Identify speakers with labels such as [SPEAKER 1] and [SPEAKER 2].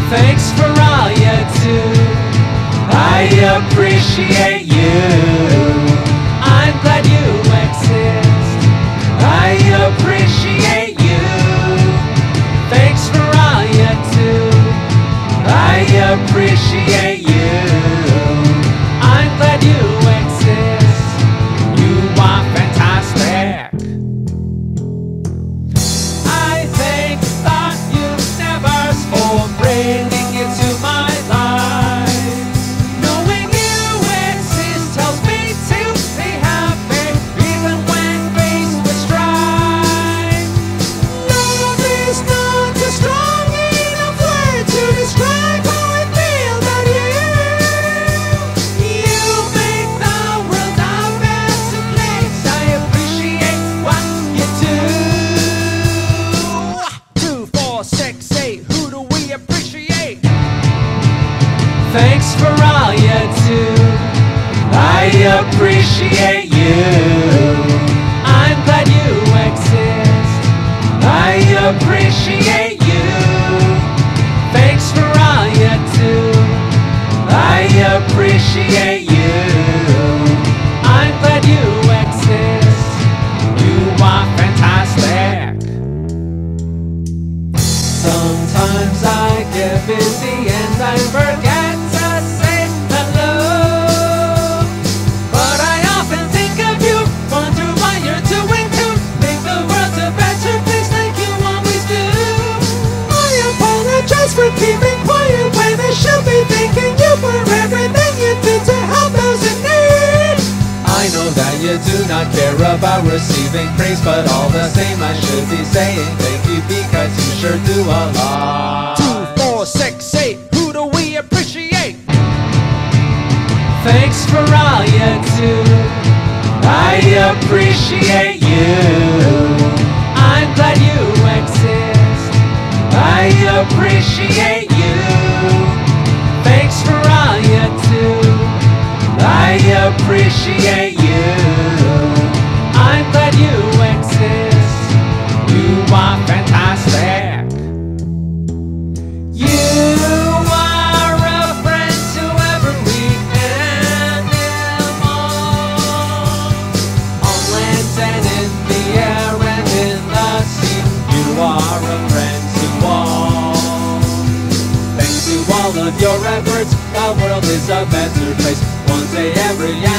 [SPEAKER 1] Thanks for all you do. I appreciate you. I'm glad you exist. I appreciate you. Thanks for all you do. I appreciate you. I'm glad you exist. You are fantastic. I thank the universe for bringing you to my life. Knowing you exist tells me to be happy, even when faced with strife. Love is not a strong enough word to describe how I feel about you. You make the world a better place. I appreciate what you do. 2, 4, 6, 8. Who do we appreciate? Thanks for all you do. I appreciate you. I'm glad you exist. I appreciate you. Thanks for all you do. I appreciate you. I'm glad you exist. You are fantastic. Sometimes I get busy and I forget to say hello. But I often think of you, wonder what you're doing too. Think the world's a better place like you always do. I apologize for keeping quiet when I should be thanking you for everything you do to help those in need. I know that you do not care about receiving praise, but all the same I should be saying thank you because you sure do a lot. 2, 4, 6, 8. Who do we appreciate? Thanks for all you do. I appreciate you. I'm glad you exist. I appreciate you. Thanks for all you do. I appreciate you. I'm glad you exist. You are fantastic. You are a friend to every animal, on land and in the air and in the sea. You are a friend to all. Thanks to all of your efforts, the world is a better place. One day every